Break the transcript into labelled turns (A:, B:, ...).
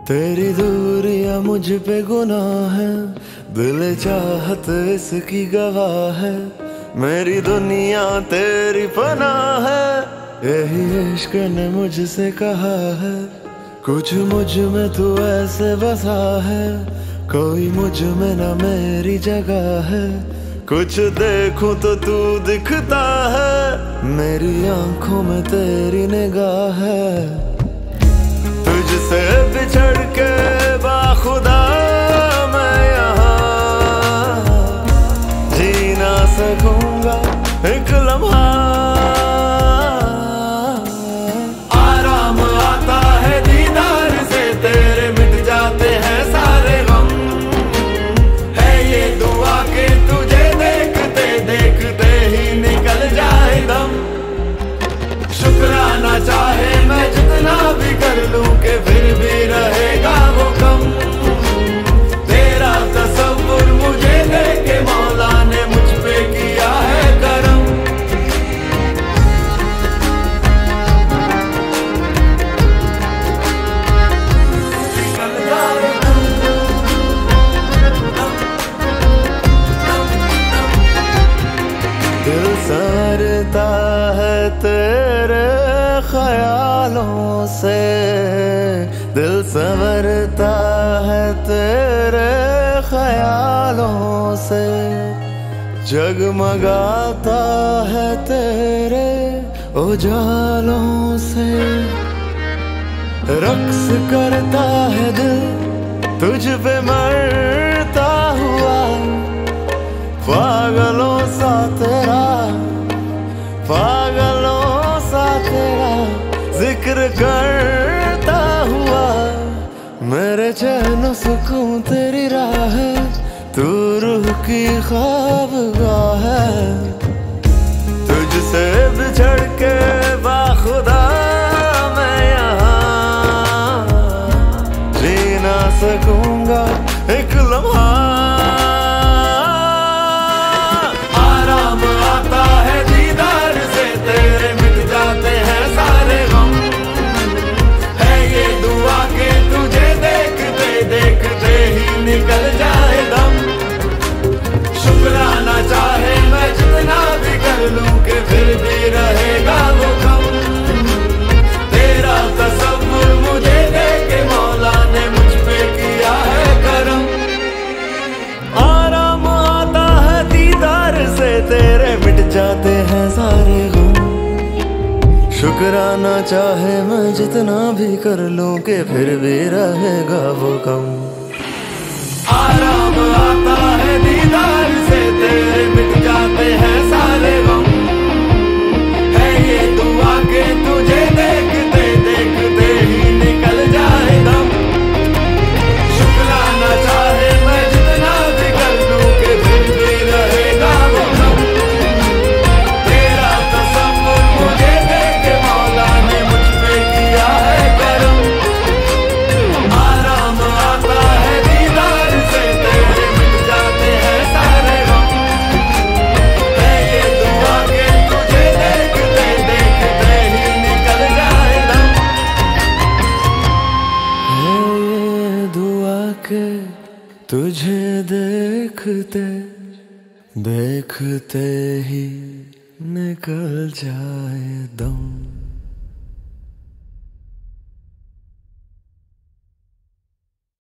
A: तेरी दूरियां मुझ पे गुनाह है, दिल चाहत इसकी गवाह है। मेरी दुनिया तेरी पनाह है, यही इश्क ने मुझसे कहा है। कुछ मुझ में तू ऐसे बसा है, कोई मुझ में न मेरी जगह है। कुछ देखूं तो तू दिखता है, मेरी आंखों में तेरी निगाह है। तुझसे बिछड़ के बाखुदा मैं यहाँ जी ना सकूंगा एक लम्हा। आराम आता है दीदार से, तेरे मिट जाते हैं सारे गम। है ये दुआ के तुझे देखते देखते ही निकल जाए दम। शुक्राना चाहे मैं जितना भी कर लूं के फिर भी रहेगा वो कम। तेरा तसव्वुर मुझे देके मौला ने मुझ पे किया है करम। दिल संवरता है तेरे ख्यालों से, दिल संवरता है तेरे ख्यालों से। जगमगाता है तेरे उजालों से। रक्स करता है दिल तुझ पे मरता हुआ, पागलों सा तेरा, पागलों सा तेरा जिक्र करता हुआ। मेरे चैन सुकून तेरी राह है, तू रूह की ख्वाबगाह है। तुझसे बिछड़ के बाखुदा मैं यहाँ जी ना सकूंगा एक लम्हा। निकल जाए दम। शुक्राना चाहे मैं जितना भी कर लूं के फिर भी रहेगा वो कम। तेरा तसव्वुर मुझे देके मौला ने मुझ पे किया है करम। आराम आता है दीदार से, तेरे मिट जाते हैं सारे गम। शुक्राना चाहे मैं जितना भी कर लूं के फिर भी रहेगा वो कम। आराम आता है दीदार से, तेरे मिट जाते हैं सारे गम। है ये दुआ के तुझे देखते देखते ही निकल जाए दम। शुक्राना चाहे मैं जितना भी कर लूं के फिर भी रहेगा वो कम। तेरा तसव्वुर मुझे देके मौला ने मुझ पे किया है करम। आराम आता है दीदार से, तेरे मिट जाते हैं सारे गम। है ये दुआ के तुझे देखते देखते ही निकल जाए दम। है ये दुआ के तुझे देखते देखते ही निकल जाए दम।